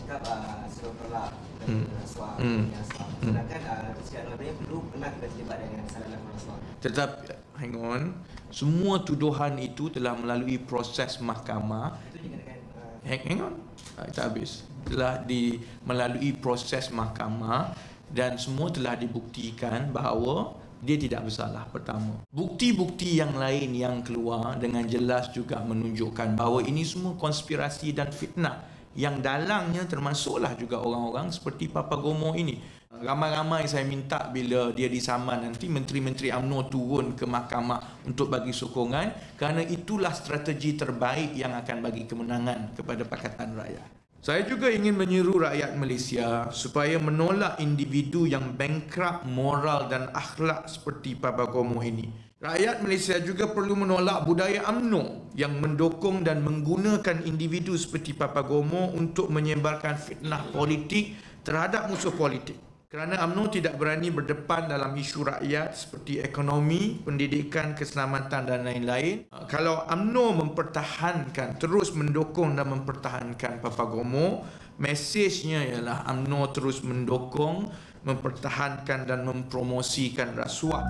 cakap suruh tolak rasuah rasuah. Hmm. Sedangkan Siti Nurhaliza perlu pernah kita terlibat dengan salah laku rasuah. Tetap hang on, semua tuduhan itu telah melalui proses mahkamah. Itu juga dengan Hang on, tak habis. Telah melalui proses mahkamah dan semua telah dibuktikan bahawa dia tidak bersalah. Pertama, bukti-bukti yang lain yang keluar dengan jelas juga menunjukkan bahawa ini semua konspirasi dan fitnah, yang dalangnya termasuklah juga orang-orang seperti Papagomo ini. Ramai-ramai saya minta bila dia disaman nanti Menteri-Menteri UMNO turun ke mahkamah untuk bagi sokongan, kerana itulah strategi terbaik yang akan bagi kemenangan kepada Pakatan Rakyat. Saya juga ingin menyeru rakyat Malaysia supaya menolak individu yang bankrupt moral dan akhlak seperti Papagomo ini. Rakyat Malaysia juga perlu menolak budaya UMNO yang mendukung dan menggunakan individu seperti Papagomo untuk menyebarkan fitnah politik terhadap musuh politik. Kerana UMNO tidak berani berdepan dalam isu rakyat seperti ekonomi, pendidikan, keselamatan dan lain-lain. Kalau UMNO mempertahankan, terus mendukung dan mempertahankan Papagomo, mesejnya ialah UMNO terus mendukung, mempertahankan dan mempromosikan rasuah.